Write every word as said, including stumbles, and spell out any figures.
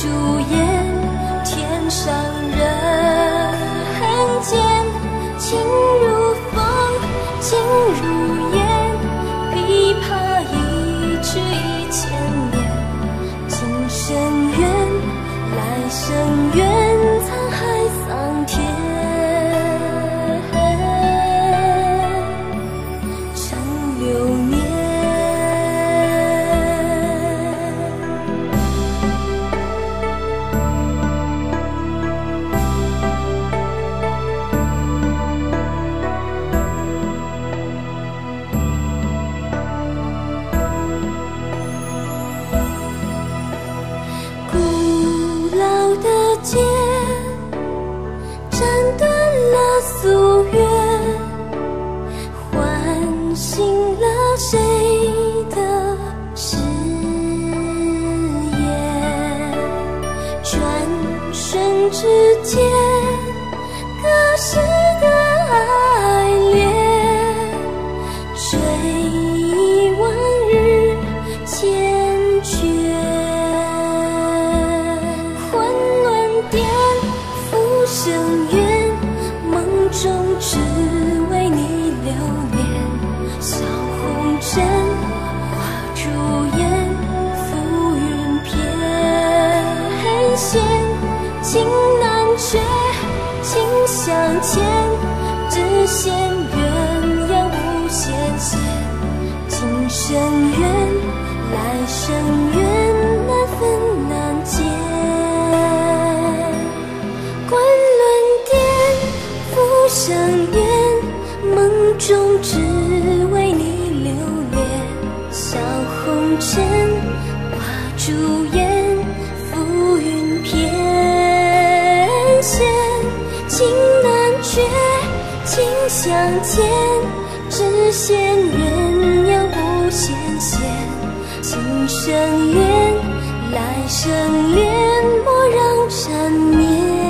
烛烟，天上人间，情如风，情如烟，琵琶一曲一千年。今生缘，来生缘，沧海桑田。剑斩断了夙愿，唤醒了谁的誓言？转瞬之间，隔世的爱恋，追忆往日缱绻。生缘，梦中只为你留恋。笑红尘，画烛烟，浮云翩跹。情难却，情相牵，只羡鸳鸯无限线。今生缘，来生缘，难分难解。相恋，梦中只为你留恋。笑红尘，画烛烟，浮云翩跹。情难却，情相牵，只羡鸳鸯无限线。今生缘，来生恋，莫让缠绵。